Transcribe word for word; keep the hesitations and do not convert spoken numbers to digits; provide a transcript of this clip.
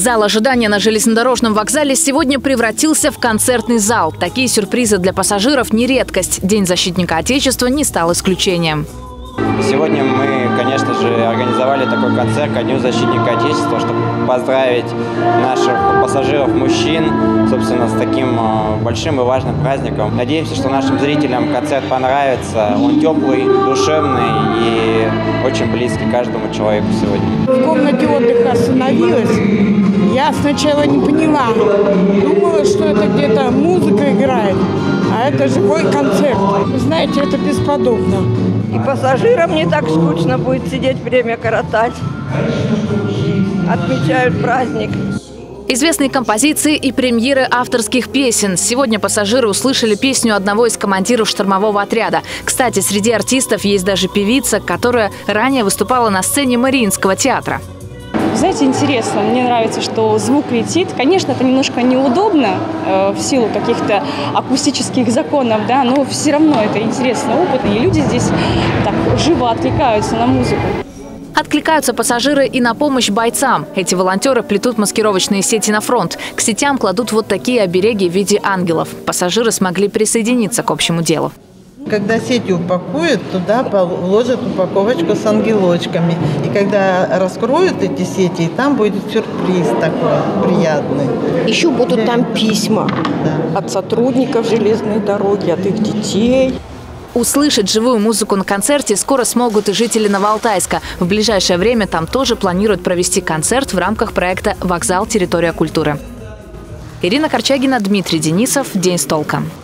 Зал ожидания на железнодорожном вокзале сегодня превратился в концертный зал. Такие сюрпризы для пассажиров не редкость. День защитника Отечества не стал исключением. Сегодня мы, конечно же, организовали такой концерт ко Дню защитника Отечества, чтобы поздравить наших пассажиров-мужчин, собственно, с таким большим и важным праздником. Надеемся, что нашим зрителям концерт понравится. Он теплый, душевный и очень близкий каждому человеку сегодня. В комнате отдыха остановилась. Я сначала не поняла. Думала, что это где-то музыка играет, а это живой концерт. Вы знаете, это бесподобно. И пассажирам не так скучно будет сидеть, время коротать. Отмечают праздник. Известные композиции и премьеры авторских песен. Сегодня пассажиры услышали песню одного из командиров штурмового отряда. Кстати, среди артистов есть даже певица, которая ранее выступала на сцене Мариинского театра. Знаете, интересно, мне нравится, что звук летит. Конечно, это немножко неудобно э, в силу каких-то акустических законов, да, но все равно это интересный опыт, и люди здесь так живо откликаются на музыку. Откликаются пассажиры и на помощь бойцам. Эти волонтеры плетут маскировочные сети на фронт. К сетям кладут вот такие обереги в виде ангелов. Пассажиры смогли присоединиться к общему делу. Когда сети упакуют, туда вложат упаковочку с ангелочками. И когда раскроют эти сети, там будет сюрприз такой приятный. Еще будут там письма да. от сотрудников железной дороги, от их детей. Услышать живую музыку на концерте скоро смогут и жители Новоалтайска. В ближайшее время там тоже планируют провести концерт в рамках проекта «Вокзал. Территория культуры». Ирина Корчагина, Дмитрий Денисов. День с толком.